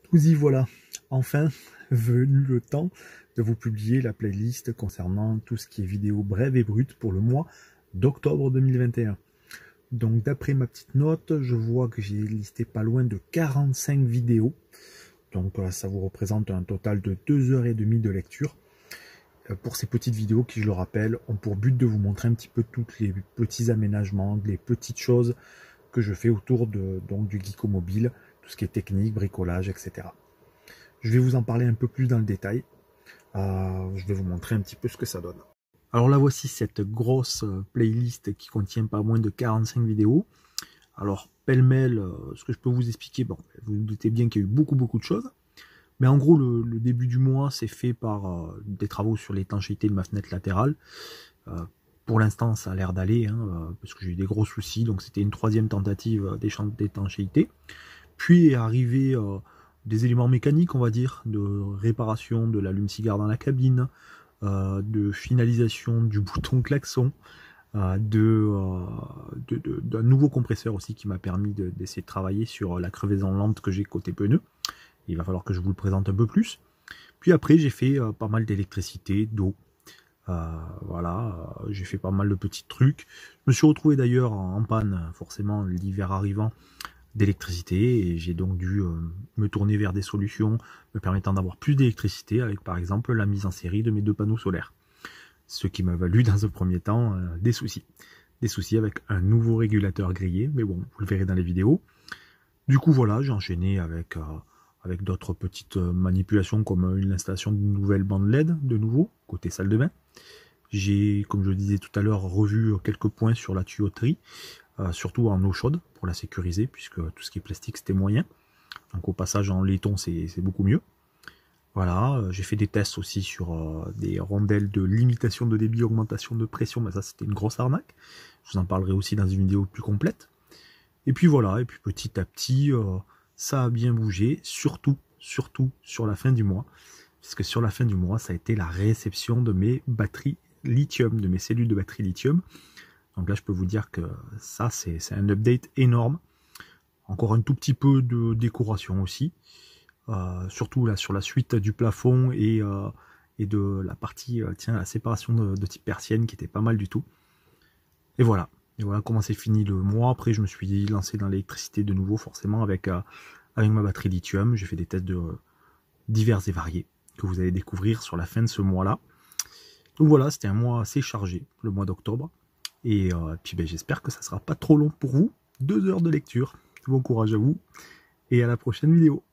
Vous y voilà, enfin venu le temps de vous publier la playlist concernant tout ce qui est vidéo brève et brute pour le mois d'octobre 2021. Donc d'après ma petite note, je vois que j'ai listé pas loin de 45 vidéos. Donc ça vous représente un total de 2h30 de lecture. Pour ces petites vidéos qui, je le rappelle, ont pour but de vous montrer un petit peu tous les petits aménagements, les petites choses que je fais autour du geekomobile, tout ce qui est technique, bricolage, etc. Je vais vous en parler un peu plus dans le détail. Je vais vous montrer un petit peu ce que ça donne. Alors là, voici cette grosse playlist qui contient pas moins de 45 vidéos. Alors, pêle-mêle, ce que je peux vous expliquer, bon, vous vous doutez bien qu'il y a eu beaucoup de choses. Mais en gros, le début du mois, c'est fait par des travaux sur l'étanchéité de ma fenêtre latérale. Pour l'instant, ça a l'air d'aller, parce que j'ai eu des gros soucis. Donc, c'était une troisième tentative d'étanchéité. Puis est arrivé des éléments mécaniques, on va dire, de réparation de l'allume-cigare dans la cabine, de finalisation du bouton klaxon, d'un nouveau compresseur aussi qui m'a permis d'essayer de travailler sur la crevaison lente que j'ai côté pneu. Il va falloir que je vous le présente un peu plus. Puis après, j'ai fait pas mal d'électricité, d'eau. Voilà, j'ai fait pas mal de petits trucs. Je me suis retrouvé d'ailleurs en panne, forcément, l'hiver arrivant, d'électricité, et j'ai donc dû me tourner vers des solutions me permettant d'avoir plus d'électricité, avec par exemple la mise en série de mes 2 panneaux solaires. Ce qui m'a valu dans un premier temps des soucis. Des soucis avec un nouveau régulateur grillé, mais bon, vous le verrez dans les vidéos. Du coup voilà, j'ai enchaîné avec d'autres petites manipulations comme l'installation d'une nouvelle bande LED, de nouveau, côté salle de bain. J'ai, comme je le disais tout à l'heure, revu quelques points sur la tuyauterie, surtout en eau chaude, pour la sécuriser, puisque tout ce qui est plastique, c'était moyen. Donc au passage en laiton, c'est beaucoup mieux. Voilà, j'ai fait des tests aussi sur des rondelles de limitation de débit, augmentation de pression, mais ça c'était une grosse arnaque. Je vous en parlerai aussi dans une vidéo plus complète. Et puis voilà, et puis petit à petit, ça a bien bougé, surtout sur la fin du mois. Puisque sur la fin du mois, ça a été la réception de mes batteries lithium, de mes cellules de batterie lithium. Donc là, je peux vous dire que ça, c'est un update énorme. Encore un tout petit peu de décoration aussi. Surtout là sur la suite du plafond et de la partie, la séparation de type persienne qui était pas mal du tout. Et voilà comment c'est fini le mois. Après, je me suis lancé dans l'électricité de nouveau, forcément, avec ma batterie lithium. J'ai fait des tests divers et variés que vous allez découvrir sur la fin de ce mois-là. Donc voilà, c'était un mois assez chargé, le mois d'octobre. Et puis j'espère que ça sera pas trop long pour vous. 2 heures de lecture. Bon courage à vous et à la prochaine vidéo.